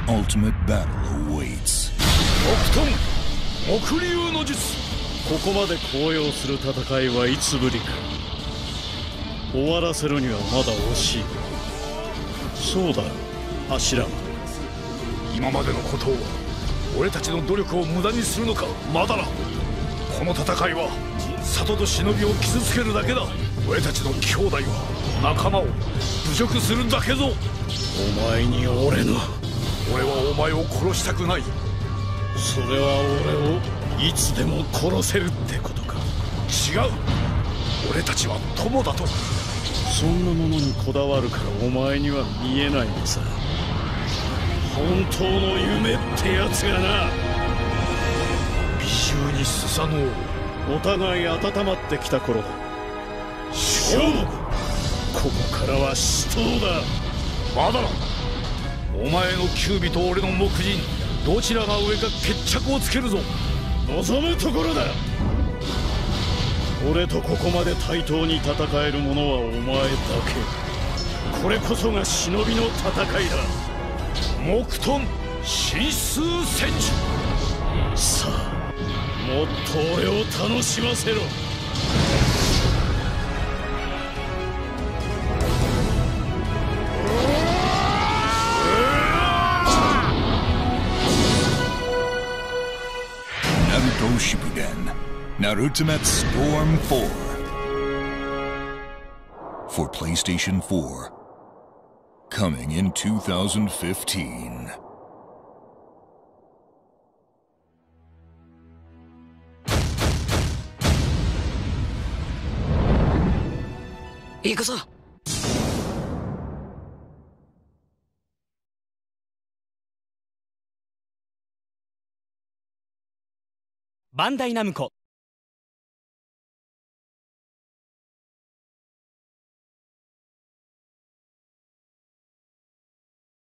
ultimate battle awaits. 木遁木竜の術。ここまで高揚する戦いはいつぶりか。終わらせるにはまだ惜しい。そうだ、柱。 今までのことを俺たちの努力を無駄にするのか。まだな。この戦いは里と忍びを傷つけるだけだ。俺たちの兄弟は仲間を侮辱するだけぞ。 お前に俺はお前を殺したくない。 それは俺をいつでも殺せるってことか。 違う。俺たちは友だと。 そんなものにこだわるからお前には見えないのさ。本当の夢ってやつがな。 美獣にスサノオ。 お互い温まってきた頃、勝負。ここからは死闘だ。 まだな。お前のキュービと俺の木人、どちらが上か決着をつけるぞ。 望むところだ。俺とここまで対等に戦える者はお前だけ。これこそが忍びの戦いだ。 木遁神数戦術。 さあ、もっと俺を楽しませろ。 Naruto Shippuden Narutomet Storm 4 for PlayStation 4, coming in 2015. 行くぞ。 バンダイナムコ